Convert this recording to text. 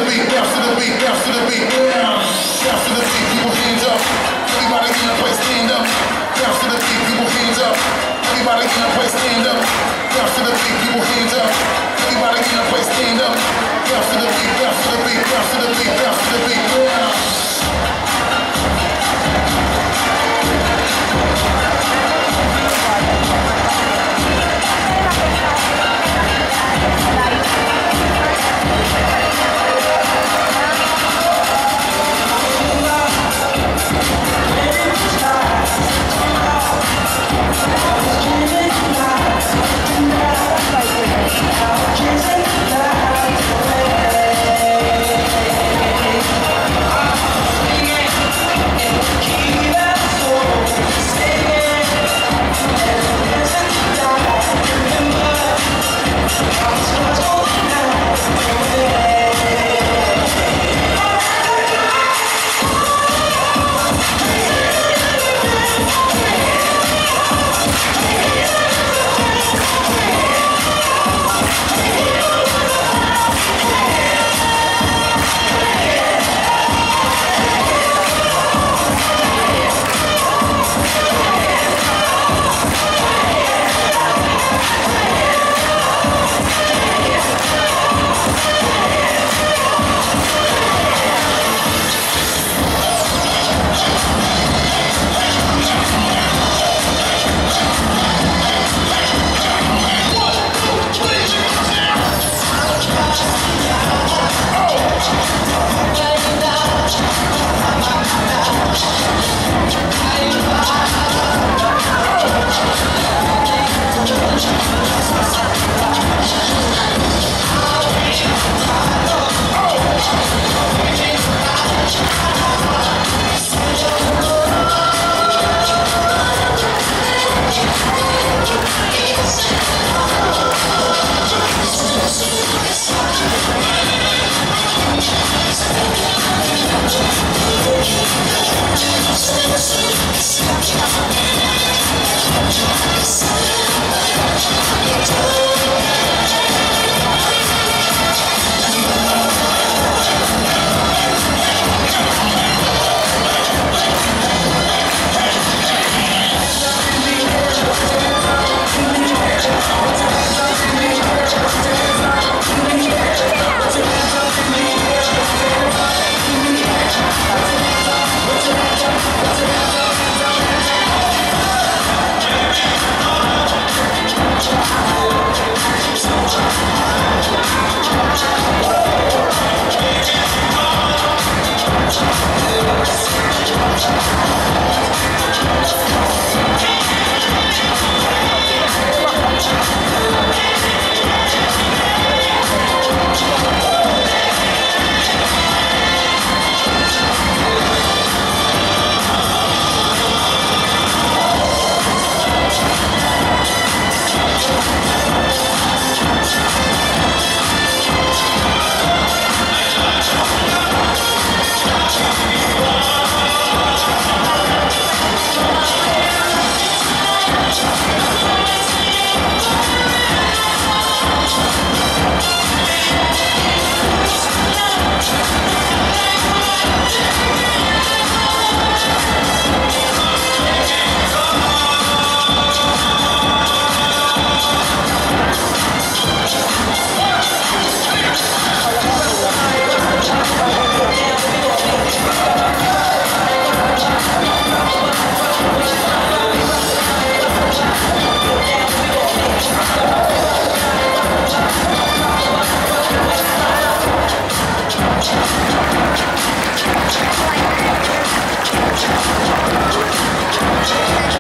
beat, bounce to the beat, bounce to the beat, bounce to the beat, people hands up. Everybody in the place stand up. Bounce to the beat, people hands up. Everybody in the place stand up. Bounce to the beat, people hands up. Everybody in the place stand up. Bounce to the beat, bounce to the beat, bounce to the beat.